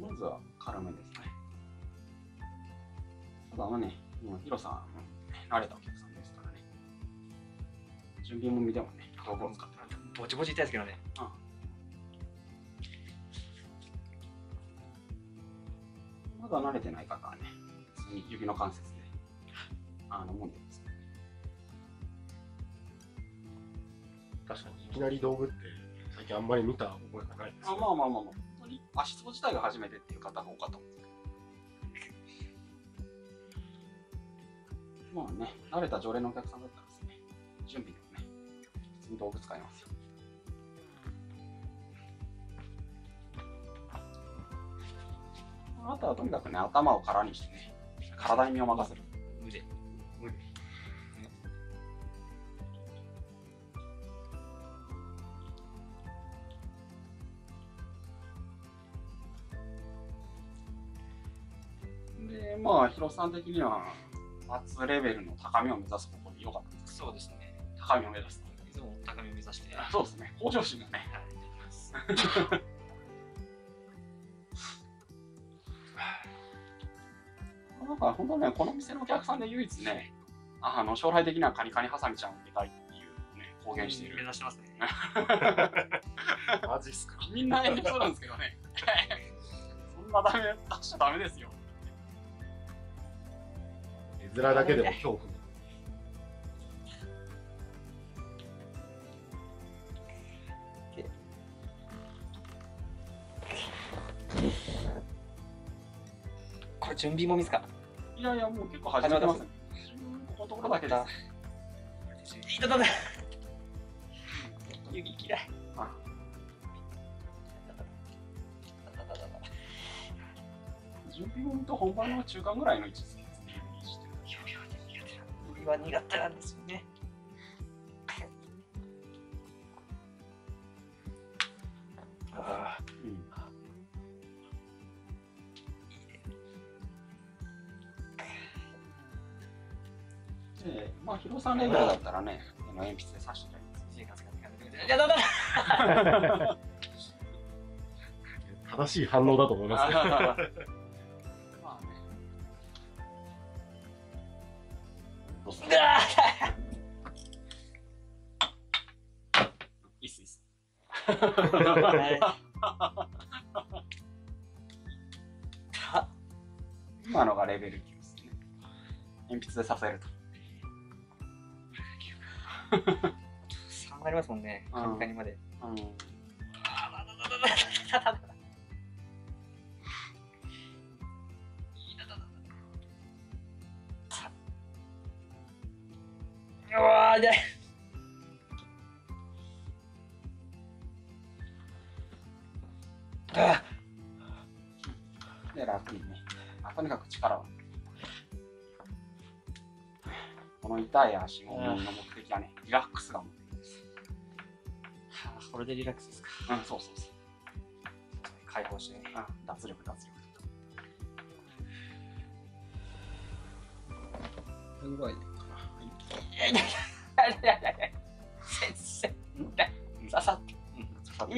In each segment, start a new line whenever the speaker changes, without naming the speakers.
まずは軽めですね。ただね、ヒロさん、慣れたお客さんですからね。準備もみでもね、道具を使ってる。
ぼちぼち痛いですけどね。
まだ慣れてない方はね、普通に指の関節で揉んでます。
確かにいきなり道具って最近あんまり見た覚えがないです、ね。
まあ、本当に足つぼ自体が初めてっていう方が多かったと思うんですけど。まあね、慣れた常連のお客さんだったらですね、準備でもね、普通に道具使いますよ。あとはとにかくね、頭を空にしてね、体に身を任せる。
腕。
で、まあ、ヒロさん的には、圧レベルの高みを目指す方向で良かったです。
そうですね。
高みを目指すと。
いつも高みを目指して。
そうですね、向上心がね。
はい、できます。
だから本当ね、この店のお客さんで唯一ね、将来的にはカニカニハサミちゃんを入れたいっていうね、公言している。
目指してますね。
マジっすか。
みんな遠慮するんですけどね。そんなダメ出しちゃダメですよ。
絵面だけでも恐怖に。
これ準備もみですか？
いやいや、もう結構始めてますね。ここのところだけです。
いたたた。指嫌い。
準備もみと本番の中間ぐらいの位置ですね。
指は苦手なんですよね。ああ。
まあ、ヒロさんレベルだったらね、鉛筆で刺してたり
正しい反応だと思いますけど。
まあね。どうする？いいっすいいっす。今のがレベル9ですね。鉛筆で刺せると。
3がありますもんね、カニカニまで。うわー、痛い。
で、楽にね。とにかく力を。この痛い足もの目的はね、リラックスが目的です。
これでリラックスですか？
そうそうそう。
解放してね。
脱力。これぐらいでいいかな。
先生、刺さって。痛い。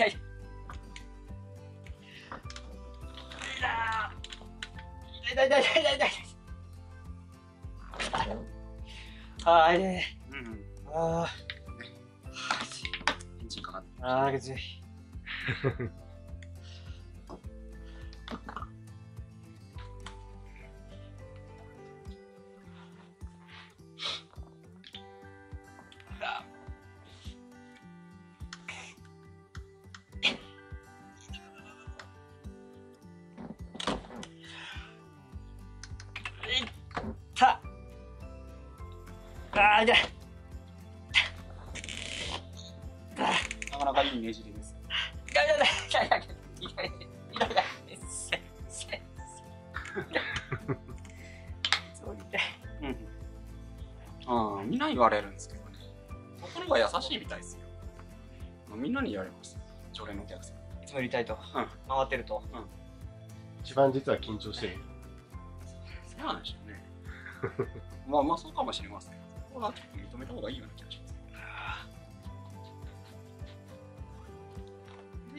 ああ、いいね。ああ。
エンジンかかって。
ああ、きつい。ああ、痛い。
なかなかいいねじれです。みんな言われるんですけどね。そこの方が優しいみたいですよ。みんなに言われます。常連のお客さん。
いつもやりたいと。回ってると。
一番実は緊張してる。
そうなんでしょうね。まあそうかもしれません。そこは結構認めた方がいいような気がします。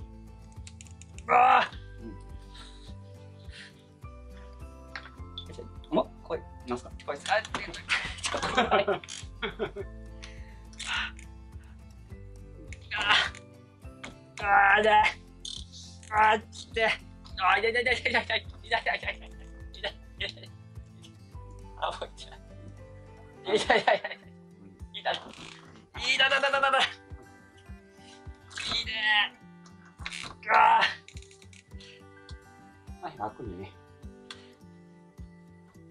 ああ。こい。
なんすか。
こいつ。あ、ちょっと待って。ああ、だ。あー、つって。あ、痛い痛い痛い痛い痛い痛い痛い痛い痛い痛い痛い。あ、もう痛い。痛い痛い痛い痛い。痛い。痛い痛い痛い痛い痛い。いいね。あ
はい、楽にね。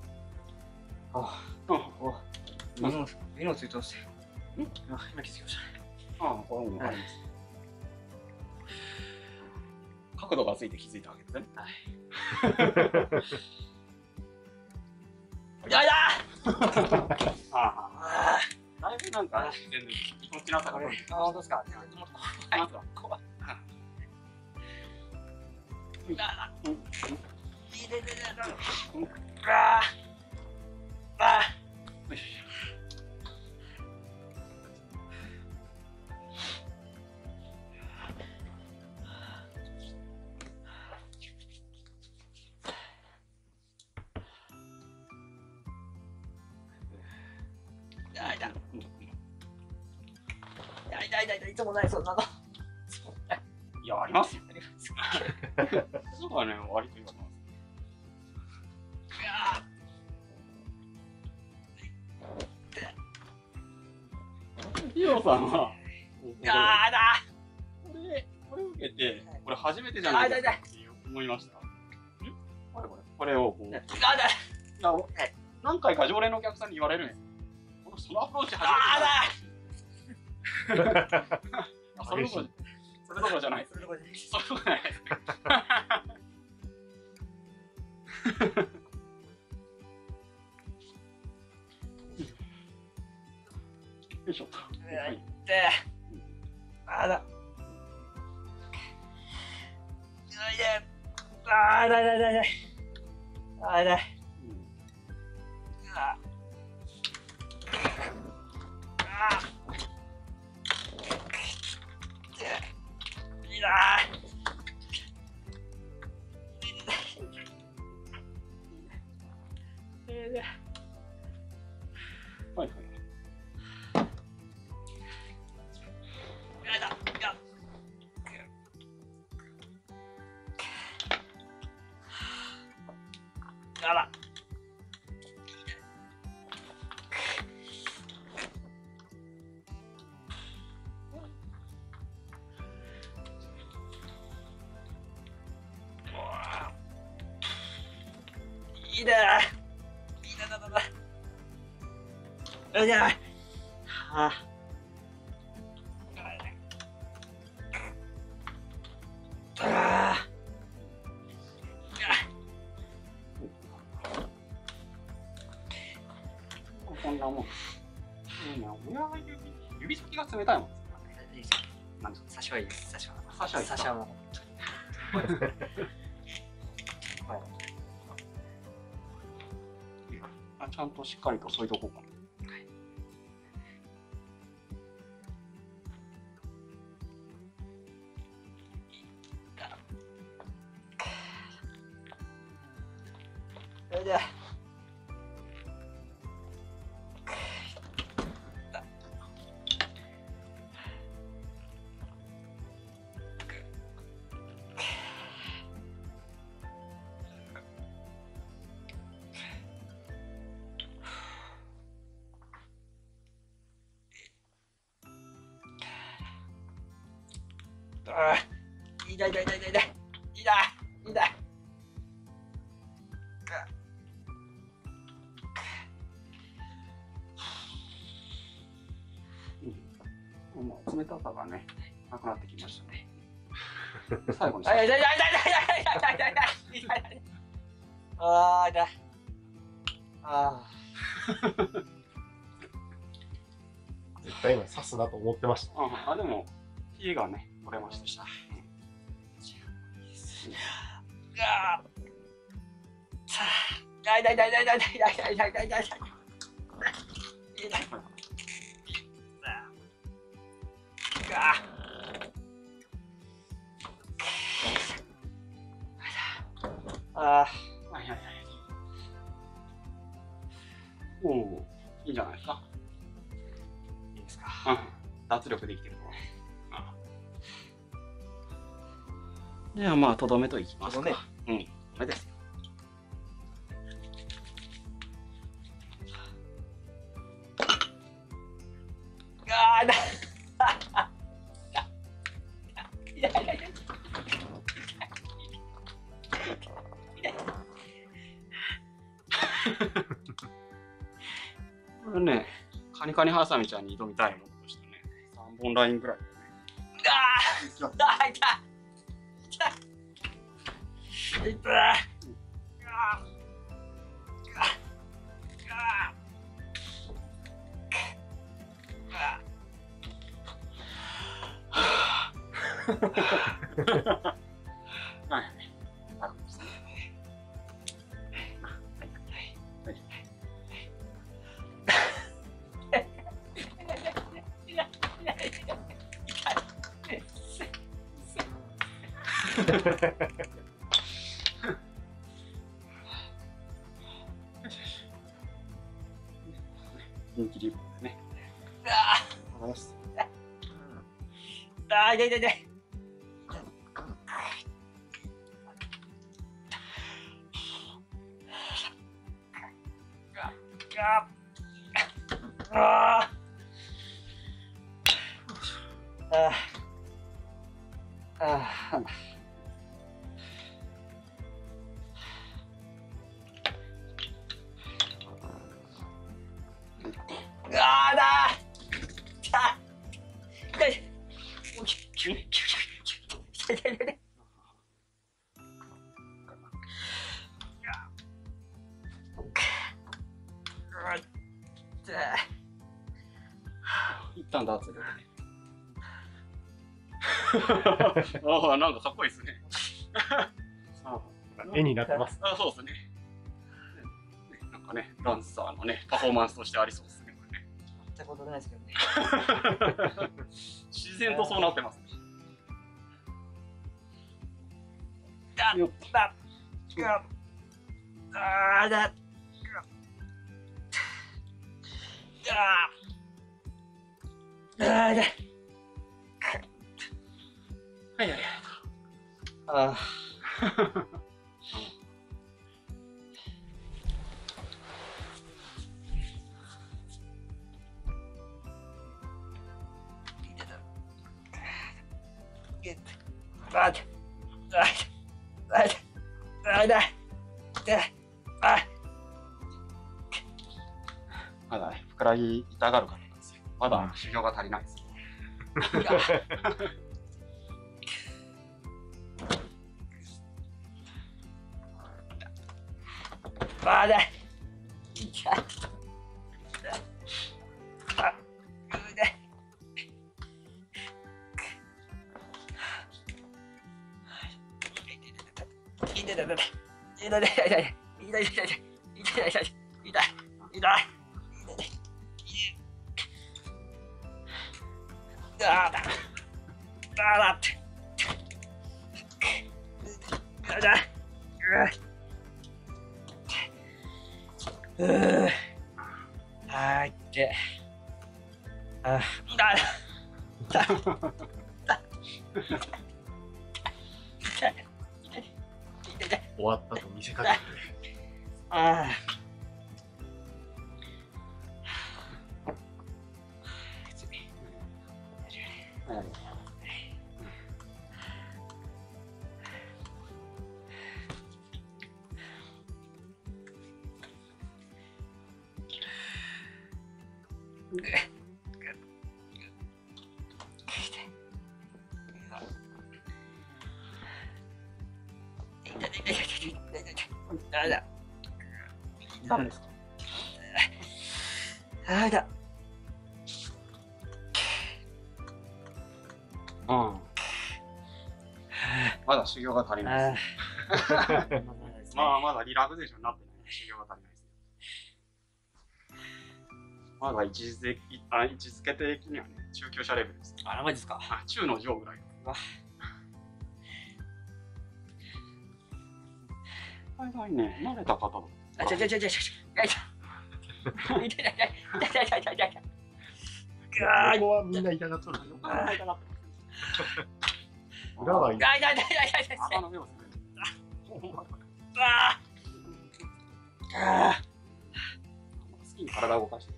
あ
うん。
あ、目のついてますね。今気づきましたね。
ああ、これもわかります。角度がついて気づいたわけですね。
はい。やだ
ああ。だいぶなんか、全然気持ちなさが出てきました。
本当ですか。
まずは。
怖い。
よし。
いつもないそんなの。
いや、ありますよ。そうはね、割と言われます。ヒロさんは、
やだ
これ受けて、これ初めてじゃないですかって思いました。これをこう。何回か常連のお客さんに言われるんですよ。そのアプローチ初めてじゃないですか。それどころじゃない。それどころじゃない。よいしょ。
あだ。 あ、痛い痛い痛い痛い。あ、痛い。ああ。いいな。
はいはい。
やだ。や。やだ。いいね。いいねだだだ。うじゃない。はあ。ああ。
こんなもん。いいね。指先が冷たいもん。
なんか差しはいいです。差しは。
差しはいい。
差しはもう。
あ、ちゃんとしっかりと添いとこうかな。
それで。ああ、痛い痛い痛い痛い痛い痛い痛い。
冷たさがね、なくなってきましたね。最後に。
痛い痛い痛い痛い痛い痛い痛い痛い痛い。ああ痛い。ああ。
絶対今刺すなと思ってました。
あ、でも冷えがね取れました。
ああ。痛い痛い痛い痛い痛い痛い痛い痛い痛い痛い痛い痛い。ああ。
はいはいはい。おお、いいんじゃないですか。
いいですか。
脱力できてると。じゃあまあとどめといきますか。とどめです。
ああだ。痛い痛い痛い。
これね、カニカニハサミちゃんに挑みたいものとしてね、3本ラインぐらい。
ああ、痛い。痛い。
人気リボンでね。
ああ、痛い痛い痛い。
一旦ダーツでね。ああ、なんかかっこいいですね。
絵になってます。
あ、そうですね。なんかね、ダンサーのね、パフォーマンスとしてありそうですね。
全くことないですけどね。
自然とそうなってますね。
あ、
よっ
だ、あ、だ、だ。
はいはいはい。
あ
まだね、ふくらはぎ痛がる方なんですよ。まだ修行が足りないです。
まだ。
終わったと見せかけて。
ああ。
ダメですか？
あだ。
うん。まだ修行が足りないです。まあまだリラクゼーションになってない。修行が足りないです。まだ位置づけ的にはね、中級者レベルです。
あら、マジですか。
あ、中の上ぐらい。大概ね、慣れた方だ。
あ、ちゃ。
ここはみんな痛がっとる。裏は
頭の目をする。好きに体を動かして。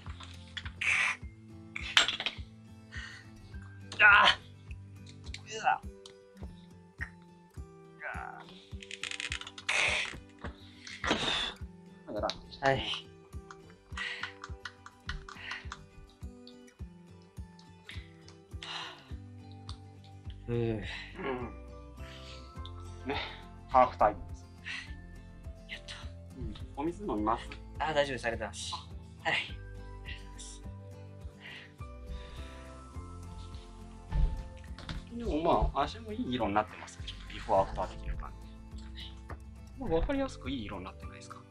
はい。
ね、ハーフタイムです。
やっと。
お水飲みます？
あ、大丈夫です。ありがとうございます。はい。
でもまあ、足もいい色になってます。ビフォーアフター的な感じ。わかりやすくいい色になってないですか？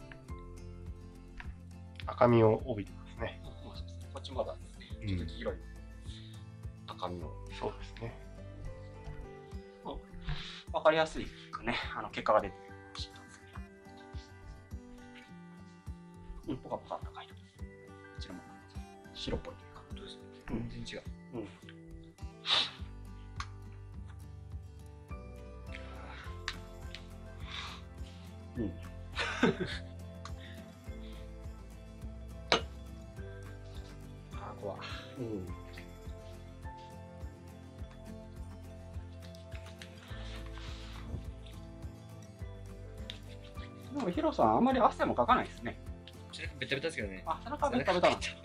赤みを帯びてますね。
こっちまだね、ちょっと黄色い赤みを。
そうですね。
わかりやすいかね、結果が出てるかもしれないですね。ポカポカ高いと。こちらも白っぽいというか。
どうですか？全然違う。あ、怖い。
でもヒロさん、あんまり汗もかかないですね。
背中ベタベタですけどね。
あ、背中ベタベタなんですね。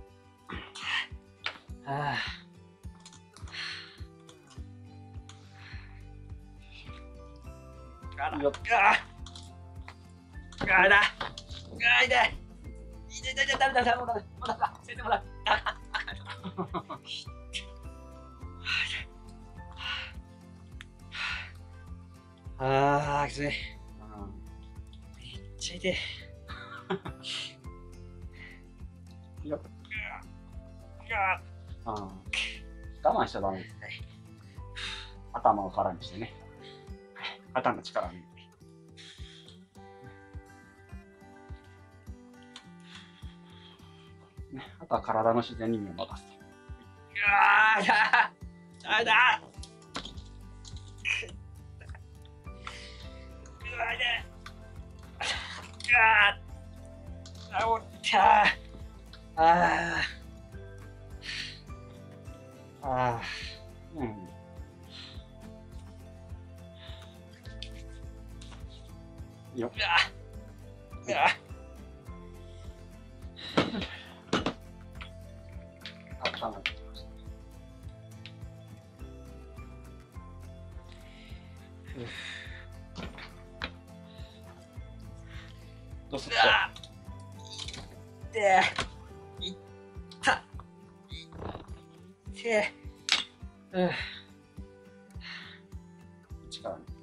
ああ。
よっ。
痛い。ダメだ、もうダメ。先生もダメ。ああ、きつい。めっちゃ痛い。
よっ。我慢しちゃダメです。頭を空にしてね。肩の力を抜いて。ね、あとは体の自然に身を任すと。
ダメだ。
よっ。温まってきました。 どうする？
で、いった。で、
力に。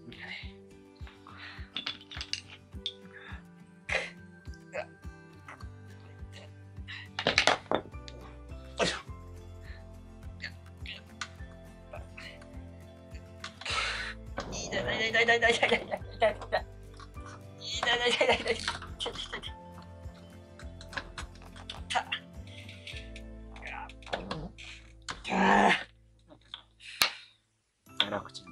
楽ちん。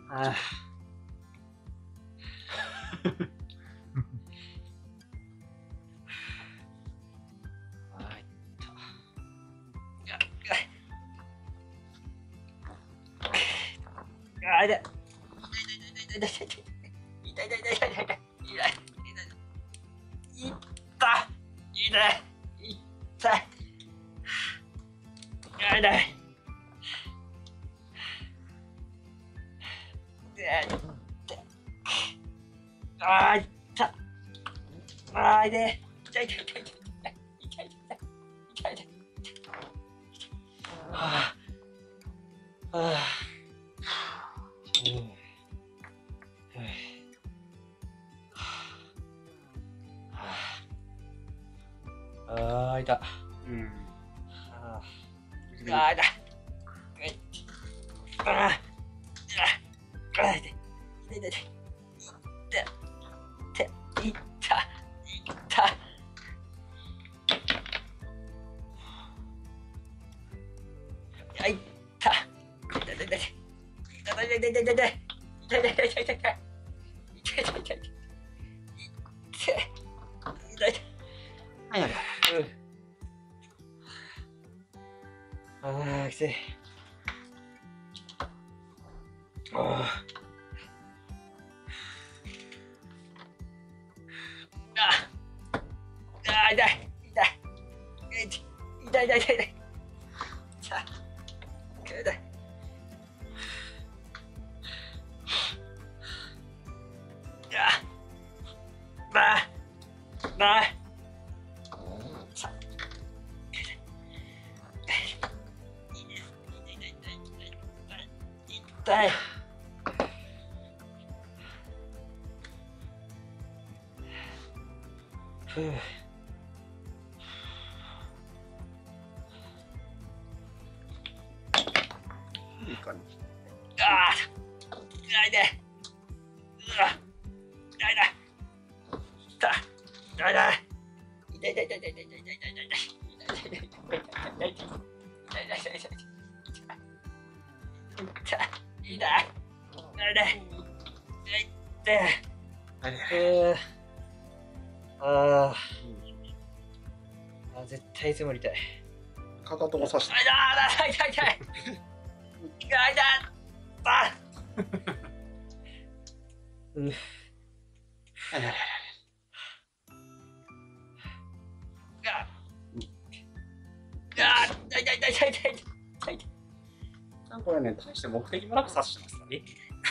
痛い。絶対いつも痛い。
かかとも刺して。
これね、大して目的もなく刺してますよね。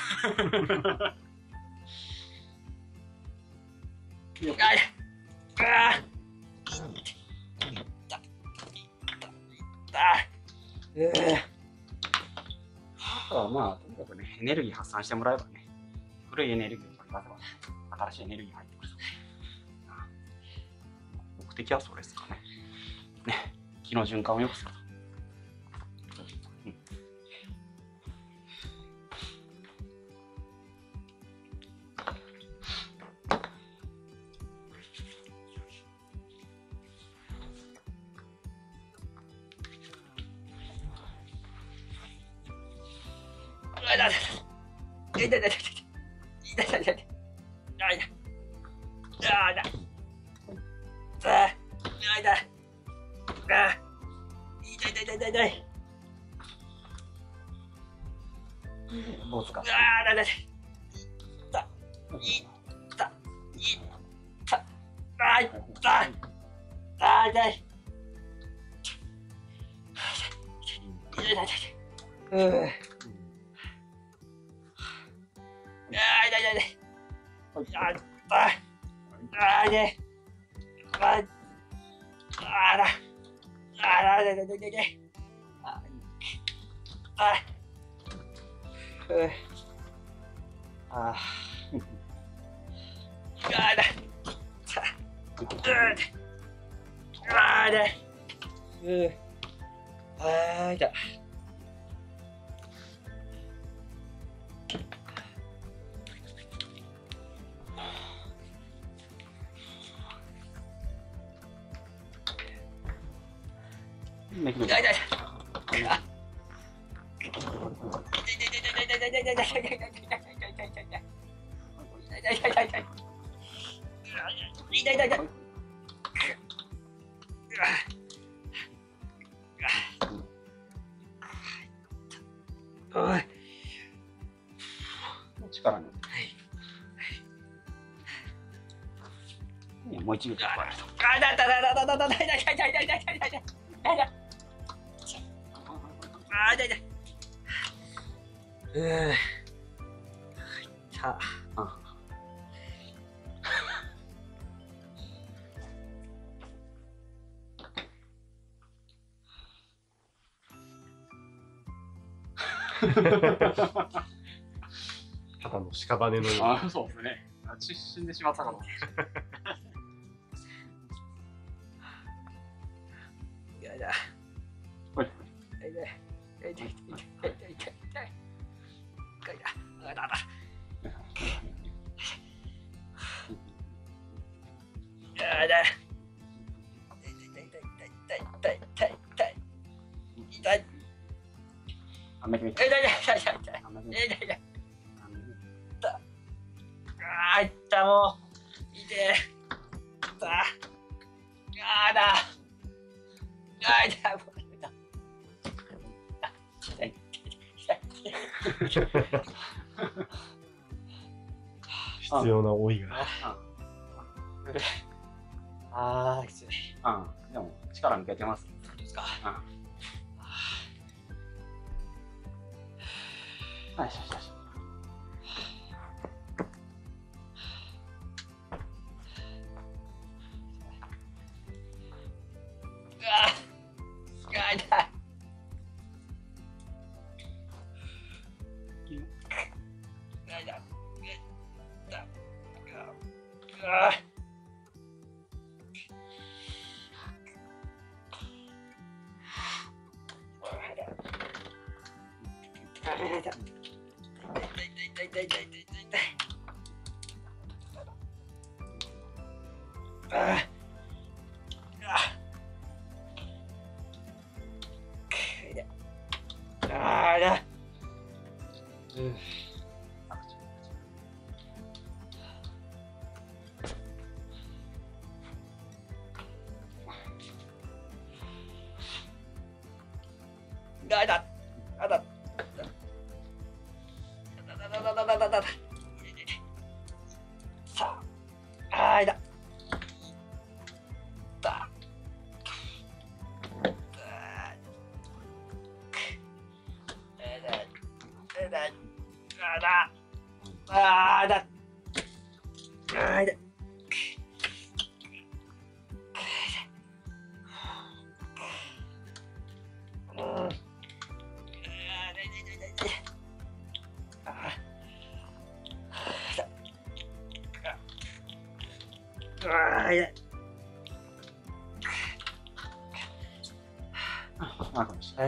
あとはまあ、とにかくね、エネルギー発散してもらえばね、古いエネルギーを取り出せば、新しいエネルギーが入ってくる。目的はそれですかね。ね、気の循環を良くすると。どうですか？ 力に。もう一度。
ただの屍のような。
あ、そうですね。死んでしまったかと。
やだ。
はい。
必要な老いが。
きつい。
でも力抜けてます。
そうですか。
はい、しよしよし。
はい。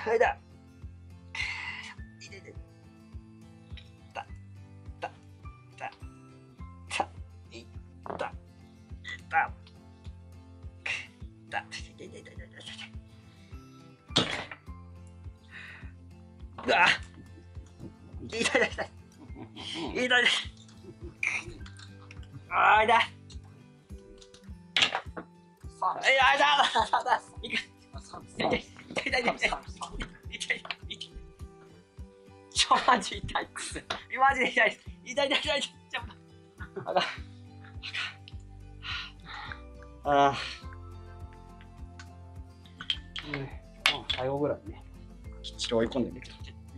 はいだ。いてて。た、た、た、た、いた、た、た、いてててててて。うわ。痛い痛い痛い。痛い痛い。ああ、痛い。いやだ。マジ痛いくせ。マジで痛い。痛い。あかん。ああ。
最後ぐらいね。きっちり追い込んでみる。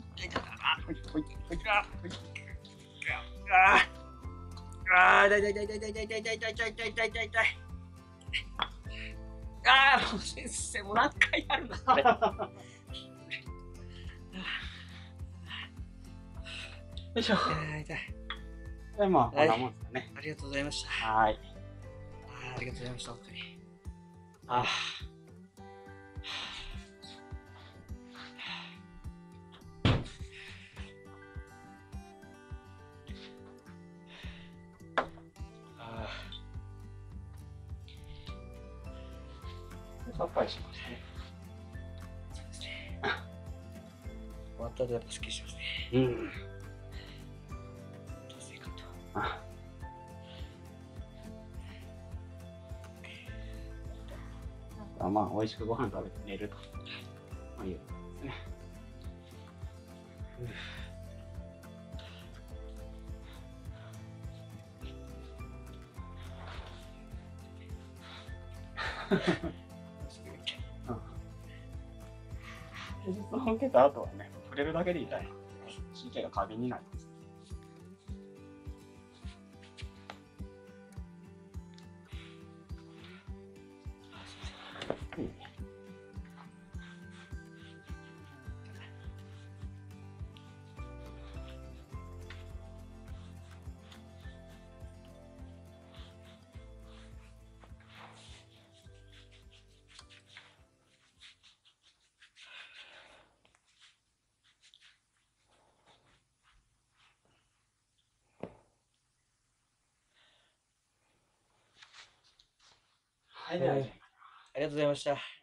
ああ、もう先生、もう何回やるのこれ。
よいしょ。
痛い。
まあ、こんなもんですかね。
ありがとうございました。
はい。
ありがとうございました、本当に。
さっぱりしましたね。
そうですね。終わった後やっぱすっきりしますね。
うん。
どうせかと。
まあ、美味しくご飯食べて寝ると。まあ、いうことですね。施術を受けた後はね、触れるだけで痛い。神経が過敏になります。はい、
ありがとうございました。